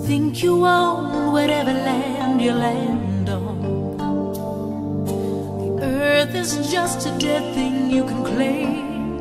think you own whatever land you land on. The earth is just a dead thing you can claim,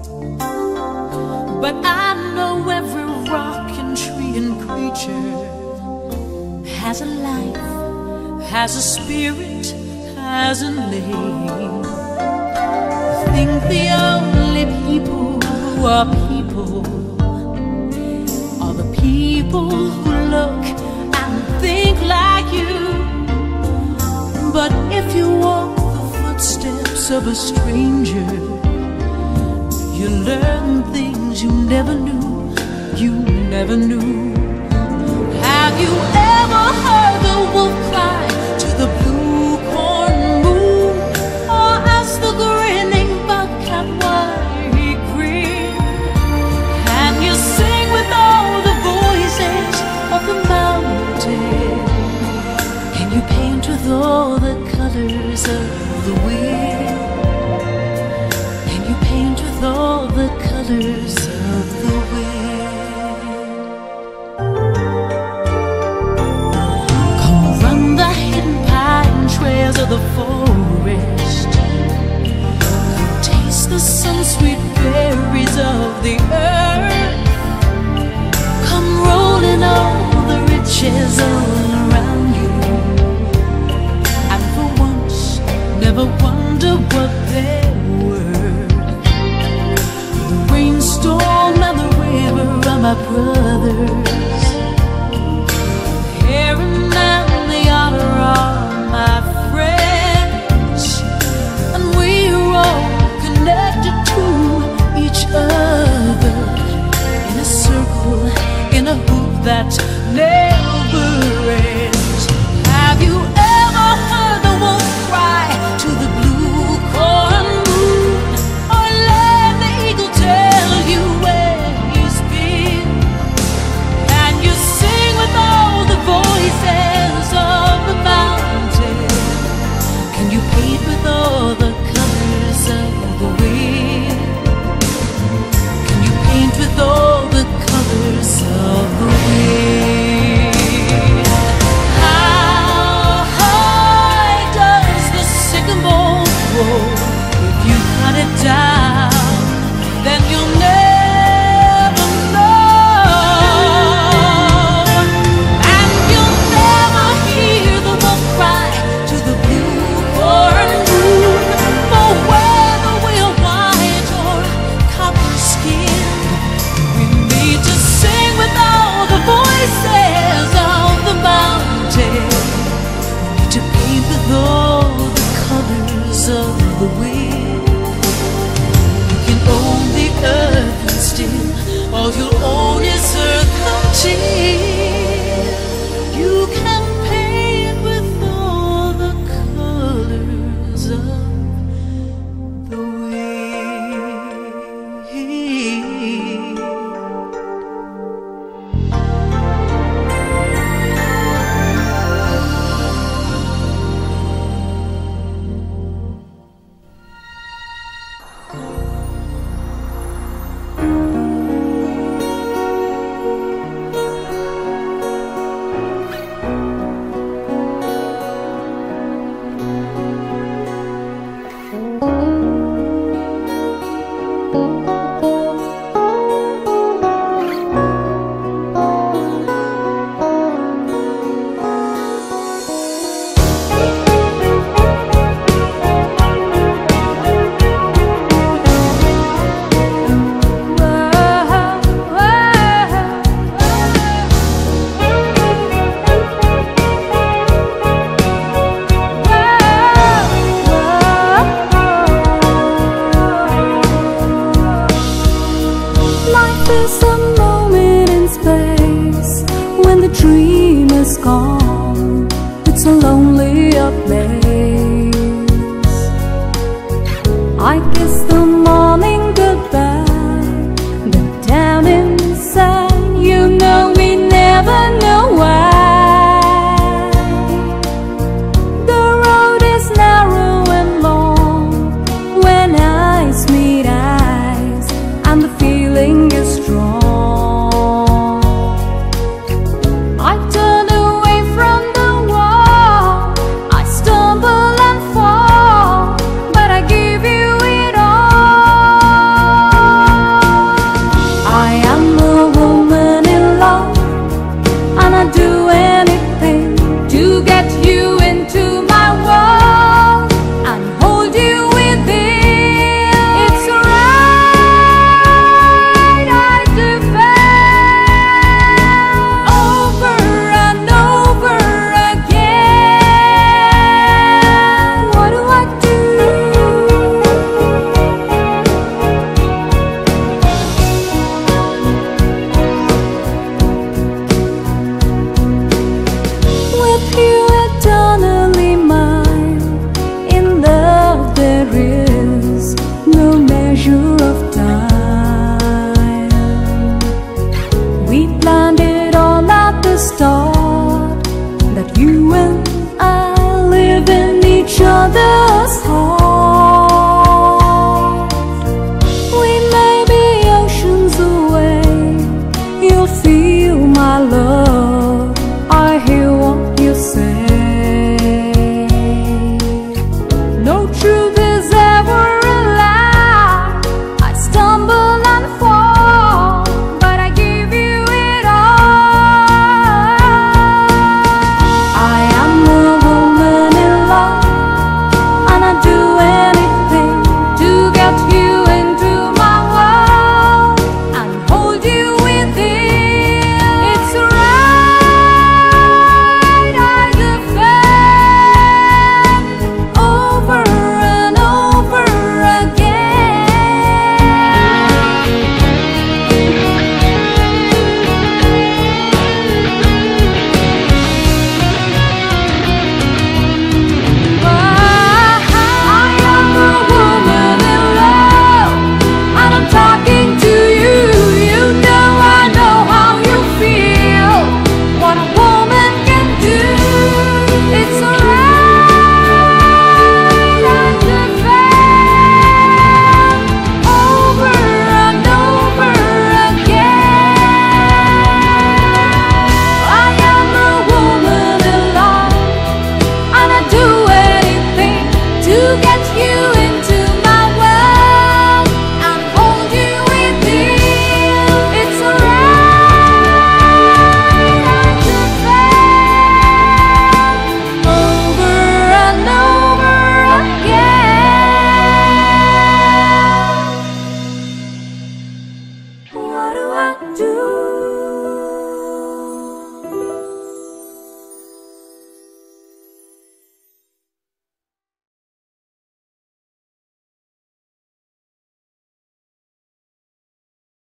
but I know every rock and tree and creature has a life, has a spirit, has a name. I think the only people who are people are the people who look and think like you. But if you walk the footsteps of a stranger, you learn things you never knew, you never knew. Have you ever heard the wolf cry to the blue corn moon, or ask the grinning bobcat why he grinned? Can you sing with all the voices of the mountain? Can you paint with all the colors of the wind? Can you paint with all the colors of the wind? Come run the hidden pine trails of the forest. Come taste the sun-sweet berries of the earth. Come roll in all the riches all around you, and for once never wonder what they're worth. The rainstorm and the river are my brothers. The heron and the otter are my friends, and we're all connected to each other in a circle, in a hoop that never ends. Have you ever heard the wolf cry to the blue corn moon, or let the eagle tell you where he's been? Can you sing with all the voices of the mountain? Can you paint with all the colors of the wind? Can you paint with all the colors of the wind? How high does the sycamore grow? If you cut it down, then you'll never know, and you'll never hear the wolf cry to the blue corn moon, for whether we're white or copper skinned, we need to sing with all the voices of the mountain. We need to paint with all the colors of the wind. You can own the earth and still all you'll own is earth until you can paint with all the colors of the wind. Life is a moment in space when the dream is gone. It's a lonely place.